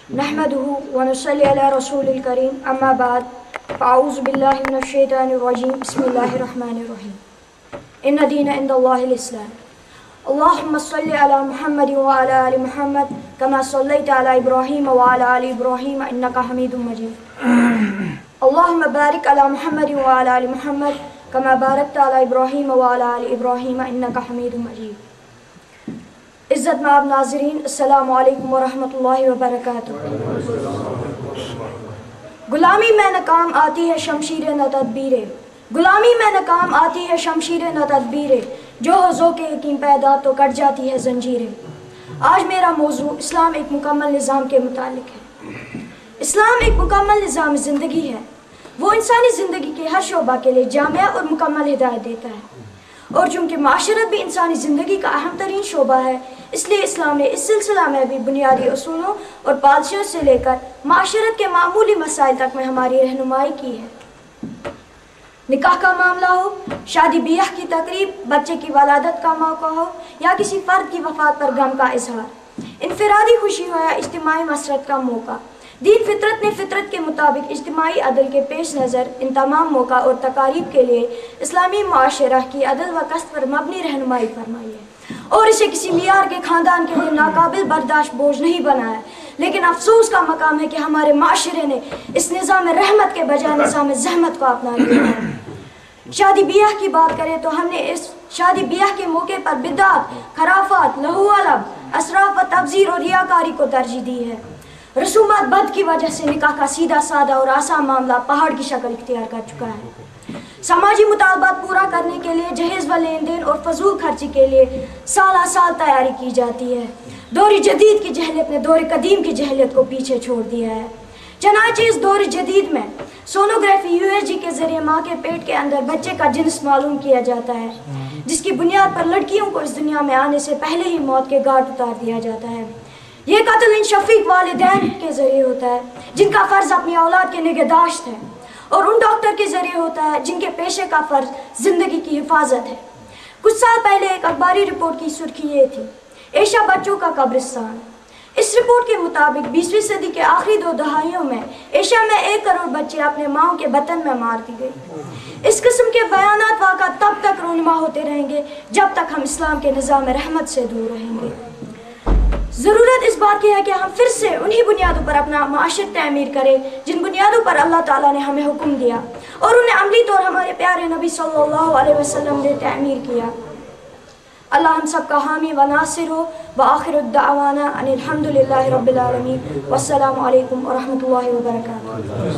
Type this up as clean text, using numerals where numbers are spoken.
नहमदुहु व नसल्ली अला रसूलिल करीम अम्मा बाद फ़अऊज़ु बिल्लाहि मिनश शैतानिर रजीम बिस्मिल्लाहिर रहमानिर रहीम इन्न दीन इंदल्लाहिल इस्लाम अल्लाहुम्मा सल्लि अला मुहम्मद व अला आलि मुहम्मद कमा सल्लैता अला इब्राहीम व अला आलि इब्राहीम इन्नका हमीदुम मजीद अल्लाहुम्मा बारिक अला मुहम्मद व अला आलि मुहम्मद कमा बारकता अला इब्राहीम व अला आलि इब्राहीम इन्नका हमीदुम मजीद। इज़्ज़त माब नाज़रीन, अस्सलामु अलैकुम व रहमतुल्लाहि व बरकातुहू। गुलामी में नाकाम आती है शमशीरें न तदबीरें, गुलामी में नाकाम आती है शमशीरें न तदबीरें, जो हो ज़ौक़े यकीन पैदा तो कट जाती है ज़ंजीरें। आज मेरा मौज़ू इस्लाम एक मुकम्मल निज़ाम के मुतालिक है। इस्लाम एक मुकम्मल निज़ाम ज़िंदगी है। वो इंसानी ज़िंदगी के हर शोबा के लिए जामिया और मुकम्मल हिदायत देता है, और चूँकि माशरत भी इंसानी ज़िंदगी का अहम तरीन शोबा है, इसलिए इस्लाम ने इस सिलसिला में भी बुनियादी उसूलों और पॉलिसियों से लेकर माशरत के मामूली मसाइल तक में हमारी रहनुमाई की है। निकाह का मामला हो, शादी बियाह की तकरीब, बच्चे की वलादत का मौका हो, या किसी फ़र्द की वफ़ात पर गम का इजहार, इनफरादी खुशी हो या इज्तिमाई मसरत का मौका, दीन फितरत ने फितरत के मुताबिक इज्तिमाई अदल के पेश नज़र इन तमाम मौका और तकारीब के लिए इस्लामी मुआशरा की अदल व कस्त पर मबनी रहनुमाई फरमाई है, और इसे किसी मियार के ख़ानदान के लिए नाकाबिल बर्दाश्त बोझ नहीं बनाया। लेकिन अफसोस का मकाम है कि हमारे माशरे ने इस निज़ाम रहमत के बजाय निज़ाम ज़हमत को अपना लिया है। शादी बियाह की बात करें तो हमने इस शादी बियाह के मौके पर बिदअत, खराफात, लहू अलब, असराफ व तब्ज़ीर और रियाकारी को तरजीह दी है। रसूमात बद की वजह से निकाह का सीधा सादा और आसान मामला पहाड़ की शक्ल इख्तियार कर चुका है। समाजी मुतालबात पूरा करने के लिए जहेज़ व लेन देन और फजूल खर्ची के लिए साल साल तैयारी की जाती है। दौर जदीद की जहलियत ने दौर कदीम की जहलियत को पीछे छोड़ दिया है। चनाचे इस दौर जदीद में सोनोग्राफी USG के जरिए माँ के पेट के अंदर बच्चे का जिन्स मालूम किया जाता है, जिसकी बुनियाद पर लड़कियों को इस दुनिया में आने से पहले ही मौत के घाट उतार दिया जाता है। ये कत्ल इन शफीक वालिदैन के जरिए होता है जिनका फ़र्ज़ अपनी औलाद के निगहदाश्त है, और उन डॉक्टर के जरिए होता है जिनके पेशे का फ़र्ज़ ज़िंदगी की हिफाजत है। कुछ साल पहले एक अखबारी रिपोर्ट की सुर्खी ये थी, एशिया बच्चों का कब्रिस्तान। इस रिपोर्ट के मुताबिक 20वीं सदी के आखिरी 2 दहाइयों में एशिया में 1 करोड़ बच्चे अपने माओ के बतन में मार दी गई। इस किस्म के बयानात वाक़ा तब तक रूनुमा होते रहेंगे जब तक हम इस्लाम के निज़ाम रहमत से दूर रहेंगे। ज़रूरत इस बात की है कि हम फिर से उन्हीं बुनियादों पर अपना माशर तमीर करें जिन बुनियादों पर अल्लाह ताला ने हमें हुक्म दिया और उन्हें अमली तौर हमारे प्यारे नबी सल्लल्लाहु अलैहि वसल्लम ने तमीर किया। अल्लाह हम सब का हामी व नासिर हो। व आखिर दावाना अनिल हम्दुलिल्लाहि रब्बिल आलमीन। वस्सलामु अलैकुम व रहमतुल्लाहि व बरकातुहू।